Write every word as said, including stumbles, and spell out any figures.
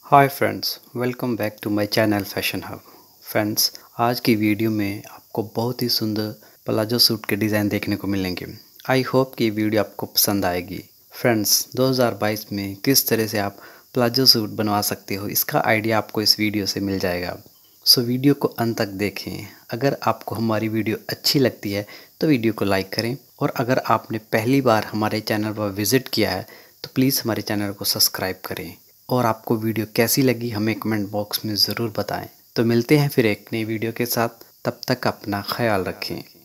Hi friends, welcome back to my channel fashion hub. Friends, आज की video में आपको बहुत ही सुंदर प्लाजो सूट के डिज़ाइन देखने को मिलेंगे। आई होप कि ये वीडियो आपको पसंद आएगी। फ्रेंड्स, दो हज़ार बाईस में किस तरह से आप प्लाजो सूट बनवा सकते हो, इसका आइडिया आपको इस वीडियो से मिल जाएगा। सो वीडियो को अंत तक देखें। अगर आपको हमारी वीडियो अच्छी लगती है तो वीडियो को लाइक करें, और अगर आपने पहली बार हमारे चैनल पर विज़िट किया है तो प्लीज़ हमारे चैनल को सब्सक्राइब करें। और आपको वीडियो कैसी लगी हमें कमेंट बॉक्स में ज़रूर बताएं। तो मिलते हैं फिर एक नई वीडियो के साथ, तब तक अपना ख्याल रखें।